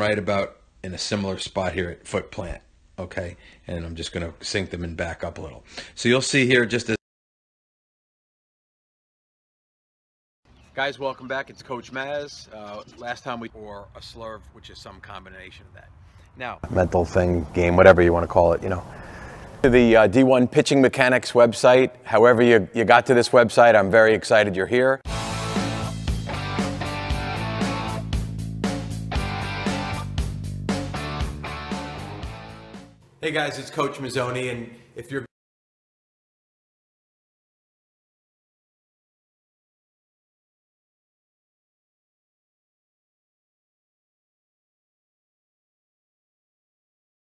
right about in a similar spot here at foot plant, okay? And I'm just going to sink them and back up a little. So you'll see here just as... Guys, welcome back. It's Coach Maz. Last time or a slurve, which is some combination of that. Now, mental thing, game, whatever you want to call it, you know. The D1 Pitching Mechanics website. However you got to this website, I'm very excited you're here. Hey guys, it's Coach Mazzoni, and if you're